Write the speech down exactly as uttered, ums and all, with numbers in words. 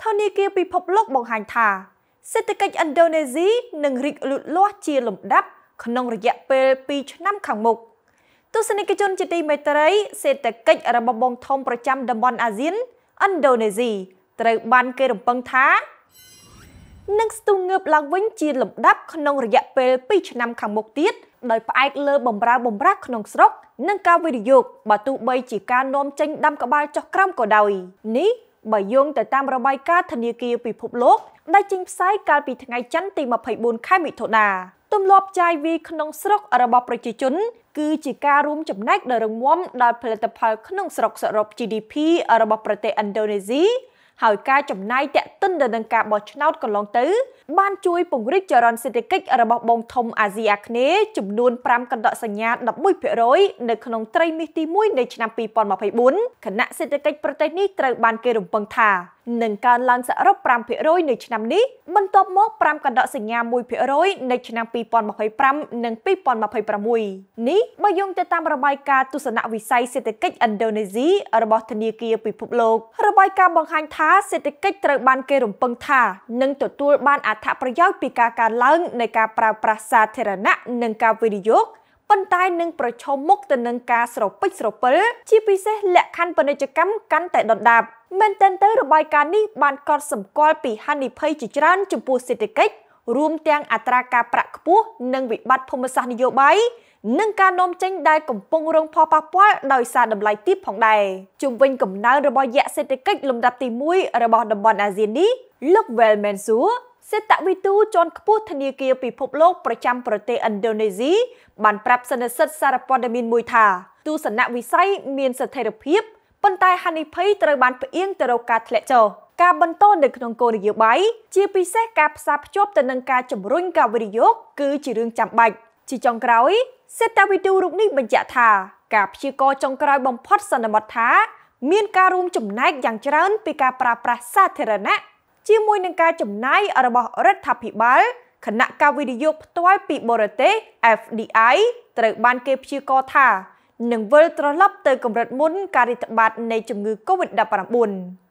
ធនាគារពិភពលោកបង្ហាញថាសេដ្ឋកិច្ចឥណ្ឌូនេស៊ីនឹងរីកលូតលាស់ជាលំដាប់ក្នុងរយៈពេលពីរឆ្នាំខាងមុខទស្សនិកជនជាទីមេត្រីសេដ្ឋកិច្ចរបស់បងធំប្រចាំតំបន់អាស៊ានឥណ្ឌូនេស៊ីត្រូវបានគេរំពឹងថានឹងស្ទុះងើបឡើងវិញជាលំដាប់ក្នុងរយៈពេលពីរឆ្នាំខាងមុខទៀតដោយផ្អែកលើបម្រើបម្រាស់ក្នុងស្រុកនិងការវិនិយោគបើទោះបីជាការនាំចេញដាំក្បាលចុះក្រោមក៏ដោយនេះបើយោងទៅតាមរបាយការណ៍ធនាគារពិភពលោកដែលចេញផ្សាយកាលពីថ្ងៃច័ន្ទទីម្ភៃបួនខែមិថុនាទម្លាប់ចាយវាយក្នុងស្រុករបស់ប្រជាជនគឺជាការរួមចំណែកដ៏រឹងមាំដល់ផលិតផលក្នុងស្រុកសរុប G D P របស់ប្រទេសឥណ្ឌូនេស៊ីហើយការចំណាយតាក់ទិនទៅនឹងការបោះឆ្នោតកន្លងទៅបានជួយពង្រីកចរន្តសេដ្ឋកិច្ចរបស់បងធំអាស៊ីអាគ្នេយ៍ចំនួនប្រាំកណ្ដកសញ្ញាដប់មួយភាគរយនៅក្នុងត្រីមាសទីមួយនៃឆ្នាំពីរពាន់ម្ភៃបួនខណៈសេដ្ឋកិច្ចប្រទេសនេះត្រូវបានគេរំពឹងថានឹងកើនឡើងសរុបប្រាំភាគរយនៅឆ្នាំនេះបន្ទាប់មកប្រាំកណ្ដកសញ្ញាមួយភាគរយនៅឆ្នាំពីរពាន់ម្ភៃប្រាំនិងពីរពាន់ម្ភៃប្រាំមួយនេះបើយោងទៅតាមរបាយការណ៍ទស្សនវិស័យសេដ្ឋកិច្ចឥណ្ឌូនេស៊ីរបស់ធនាគារពិភពលោករបាយការណ៍បង្ហាញថាសេដ្ឋកិច្ចត្រូវបានគេរំពឹងថានឹងទទួលបានអត្ថប្រយោជន៍ពីការកើនឡើងនៃការប្រើប្រាស់សាធារណៈនិងការវិនិយោគប៉ុន្តែនឹងប្រឈមមុខទៅនឹងការស្រពេចស្រពិលជាពិសេសលក្ខខណ្ឌពាណិជ្ជកម្មកាន់តែដុនដាបមែនទែនទៅរបាយការណ៍នេះបានកត់សម្គាល់ពីហានិភ័យជាច្រើនចំពោះសេដ្ឋកិច្ចរួមទាំងអត្រាការប្រាក់ខ្ពស់និងវិបត្តិភូមិសាស្ត្រនយោបាយនិងការនាំចេញដែលកំពុងរងផលប៉ះពាល់ដោយសារតម្លៃទាបផងដែរជុំវិញកំណើនរបស់យក្សសេដ្ឋកិច្ចលំដាប់ទីមួយរបស់តំបន់អាស៊ាននេះលោក Well Mansurសេដ្ឋវិទូជាន់ខ្ពស់ធនាគារពិភពលោកប្រចាំប្រទេសឥណ្ឌូនេស៊ីបានប្រាប់សន្និសីទសារព័ត៌មានមួយថាទស្សនវិស័យមានស្ថិរភាពប៉ុន្តែហានិភ័យត្រូវបានផ្អៀងទៅរកការធ្លាក់ចុះការបន្តនៅក្នុងគោលនយោបាយជាពិសេសការផ្សារភ្ជាប់ទៅនឹងការជំរុញការវិនិយោគគឺជារឿងចាំបាច់ជាចុងក្រោយសេដ្ឋវិទូរូបនេះបញ្ជាក់ថាការព្យាករណ៍ចុងក្រោយបំផុតសន្មតថាមានការរួមចំណែកយ៉ាងច្រើនពីការប្រើប្រាស់សាធារណៈជាមួយនឹងការចំណាយរបស់រដ្ឋាភិបាលគណៈការវិនិយោគផ្ទាល់ពីបរទេស F D I ត្រូវបានគេព្យាករណ៍ថានឹងវិលត្រឡប់ទៅកម្រិតមុនការរាតត្បាតនៃជំងឺ កូវីដ ដប់ប្រាំបួន